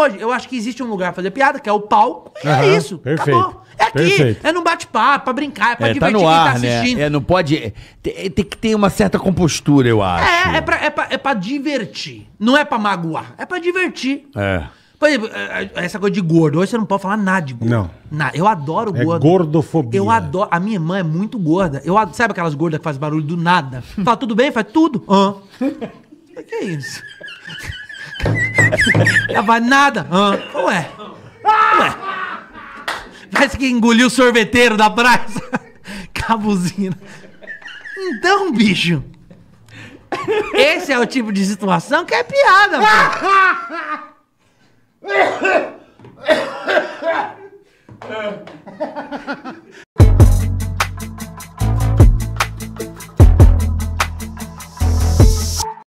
hoje. Eu acho que existe um lugar pra fazer piada, que é o palco, e é isso. Perfeito. Acabou. É aqui, Perfeito. é no bate-papo, pra brincar, é pra Tá divertir no quem tá ar, né? assistindo. Não pode... Tem que ter uma certa compostura, eu acho. É pra divertir. Não é pra magoar, é pra divertir. É. Por exemplo, essa coisa de gordo. Hoje você não pode falar nada de gordo. Não. Eu adoro É gordo. gordofobia. Eu adoro. A minha irmã é muito gorda. Sabe aquelas gordas que fazem barulho do nada? Fala, tudo bem? Faz tudo. Que é isso? Ela faz nada. Ué. Parece que engoliu o sorveteiro da praia. Cabuzina. Então, bicho. Esse é o tipo de situação que é piada, pô.